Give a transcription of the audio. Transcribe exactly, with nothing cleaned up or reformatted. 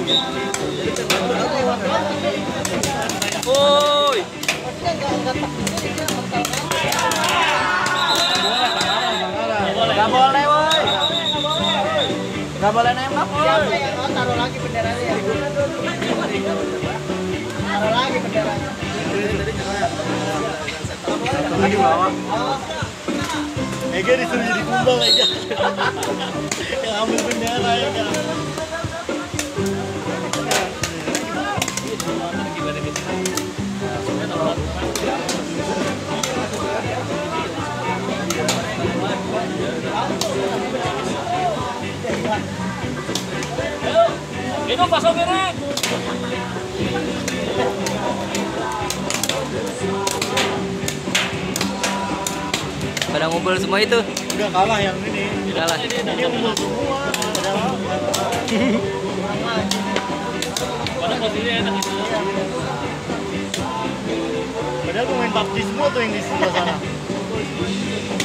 Woi. Gak boleh, woi. Gak boleh nembak. Siapa yang mau taruh lagi benderanya ya? Taruh lagi benderanya. Lagi bawa. Ega disuruh jadi kumbang aja. Yang ambil bendera ya kan. Itu Pak Sopirin. Pada ngumpul semua itu. Udah kalah yang ini. Kalah. Ini ngumpul semua. Pada posisinya enak itu. Padahal pemain P U B G semua tuh yang di sebelah sana.